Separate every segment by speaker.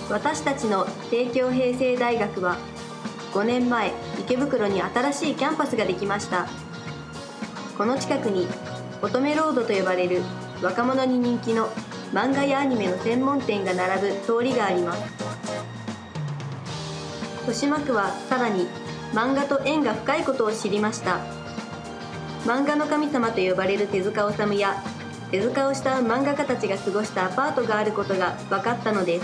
Speaker 1: 私たちの帝京平成大学は5年前、池袋に新しいキャンパスができました。この近くに乙女ロードと呼ばれる若者に人気の漫画やアニメの専門店が並ぶ通りがあります。豊島区はさらに漫画と縁が深いことを知りました。漫画の神様と呼ばれる手塚治虫や手塚を慕う漫画家たちが過ごしたアパートがあることが分かったのです。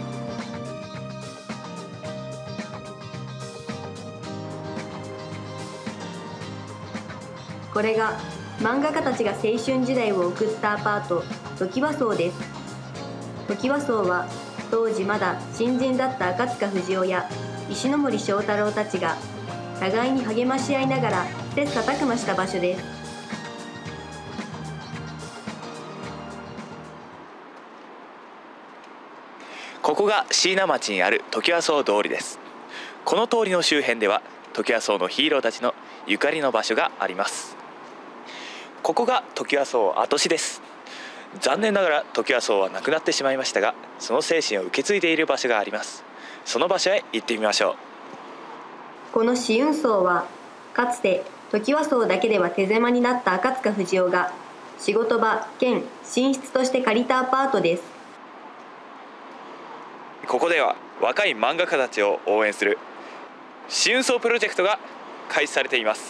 Speaker 1: これが漫画家たちが青春時代を送ったアパート、トキワ荘です。トキワ荘は当時まだ新人だった赤塚不二夫や石ノ森章太郎たちが互いに励まし合いながら切磋琢磨した場所です。
Speaker 2: ここが椎名町にあるトキワ荘通りです。この通りの周辺ではトキワ荘のヒーローたちのゆかりの場所があります。ここがトキワ荘跡地です。残念ながらトキワ荘はなくなってしまいましたが、その精神を受け継いでいる場所があります。その場所へ行ってみましょう。
Speaker 1: この紫雲荘はかつてトキワ荘だけでは手狭になった赤塚不二夫が仕事場兼寝室として借りたアパートです。
Speaker 2: ここでは若い漫画家たちを応援する紫雲荘プロジェクトが開始されています。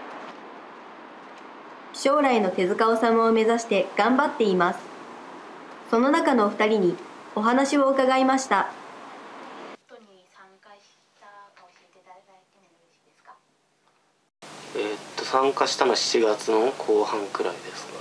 Speaker 1: 将来の手塚治虫を目指して頑張っています。その中のお二人にお話を伺いました。
Speaker 3: 参加したのは7月の後半くらいですかね。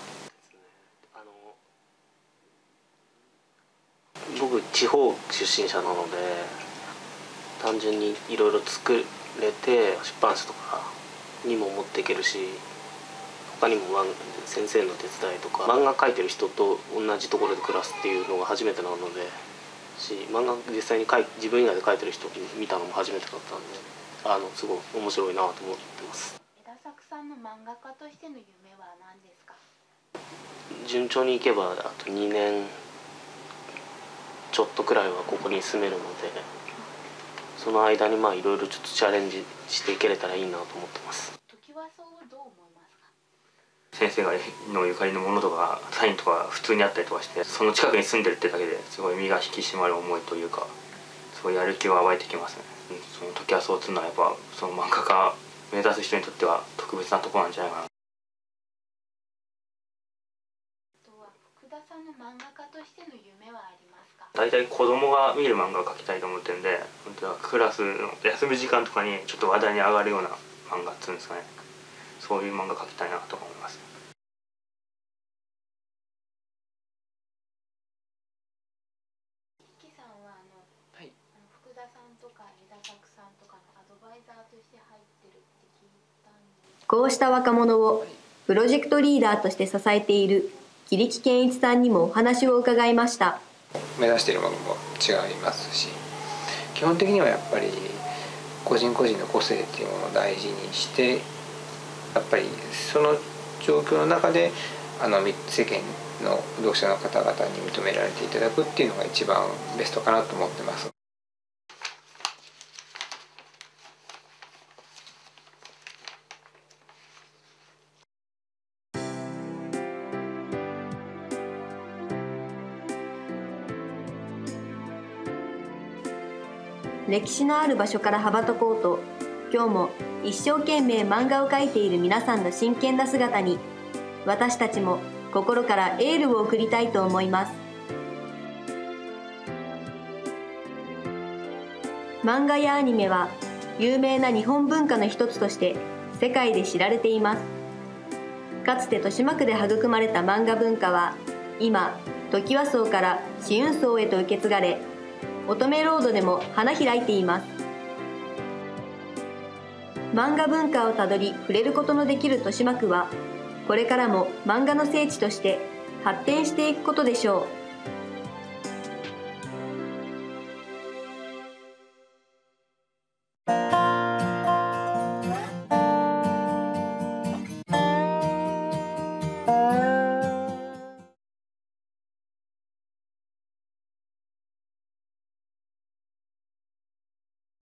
Speaker 3: 僕地方出身者なので、単純にいろいろ作れて出版社とかにも持っていけるし、他にも先生の手伝いとか漫画描いてる人と同じところで暮らすっていうのが初めてなので、漫画実際に自分以外で描いてる人見たのも初めてだったんで、すごい面白いなと思ってます。
Speaker 4: 枝作さんの漫画家としての夢は何ですか？
Speaker 3: 順調にいけばあと2年ちょっとくらいはここに住めるので、その間にいろいろちょっとチャレンジしていけれたらいいなと思ってます。
Speaker 4: トキワ荘をどう思いますか？
Speaker 5: 先生のゆかりのものとかサインとか普通にあったりとかして、その近くに住んでるってだけですごい身が引き締まる思いというか、すごいやる気は湧いてきますね。そのトキワ荘をつうのはやっぱその漫画家目指す人にとっては特別なところなんじゃないかな。
Speaker 4: 福田さんの漫画家としての夢はありますか？
Speaker 5: 大体子供が見る漫画を描きたいと思ってるんで、クラスの休み時間とかにちょっと話題に上がるような漫画っつうんですかね、そういう漫画描きたいなと思います。
Speaker 4: 木さんは福田さんとか枝作さんとかのアドバイザーとして入ってるって聞いたんです。
Speaker 1: こうした若者をプロジェクトリーダーとして支えている桐木健一さんにもお話を伺いました。
Speaker 6: 目指しているものも違いますし、基本的にはやっぱり個人個人の個性っていうものを大事にして、やっぱりその状況の中で世間の読者の方々に認められていただくっていうのが一番ベストかなと思ってます。
Speaker 1: 歴史のある場所から羽ばたこうと、今日も一生懸命漫画を描いている皆さんの真剣な姿に、私たちも心からエールを送りたいと思います。漫画やアニメは有名な日本文化の一つとして世界で知られています。かつて豊島区で育まれた漫画文化は、今トキワ荘から紫雲荘へと受け継がれ、乙女ロードでも花開いています。漫画文化をたどり触れることのできる豊島区は、これからも漫画の聖地として発展していくことでしょう。